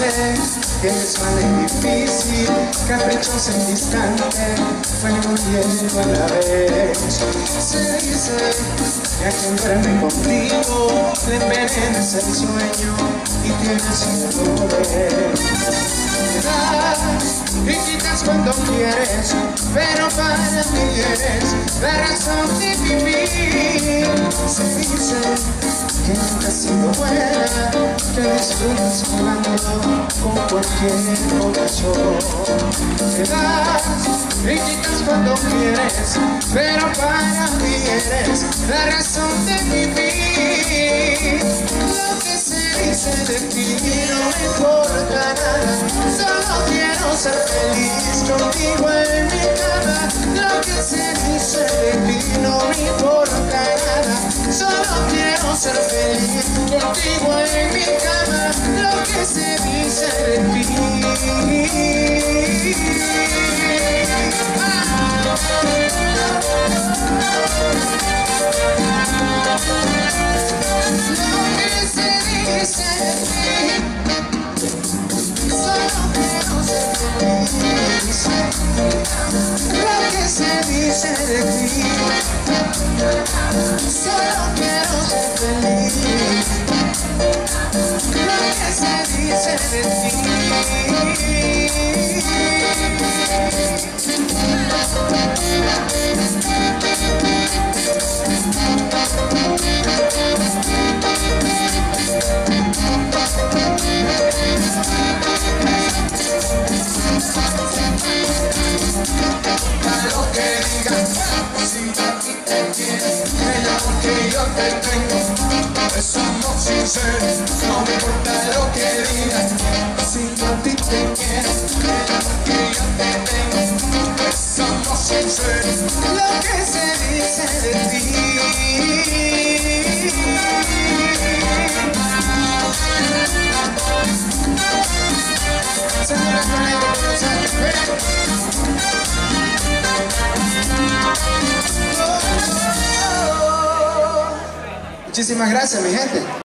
que me suele difícil, caprichosa y distante, fue un tiempo a la vez. Se dice que a quien duerme contigo le envenenas el sueño y tienes miedo de él. Críticas cuando quieres, pero para mí eres la razón de vivir. Se dice que nunca has sido buena, que disfrutas jugando con cualquier corazón. Te das críticas cuando quieres, pero para mí eres la razón de vivir. Lo que se dice de ti no me importa nada, solo quiero ser feliz contigo en mi cama. Lo que se dice de ti no me importa nada, solo quiero ser feliz contigo en mi cama. Lo que se dice de ti. Lo que se dice de ti, solo quiero ser feliz. Lo que se dice de ti. Lo que digas, si a ti te quieres, que lo que yo te tengo, somos sinceros, no me importa lo que digas. Si a ti te quieres, que lo que yo te tengo, somos sinceros, lo que se dice de ti. Muchísimas gracias, mi gente.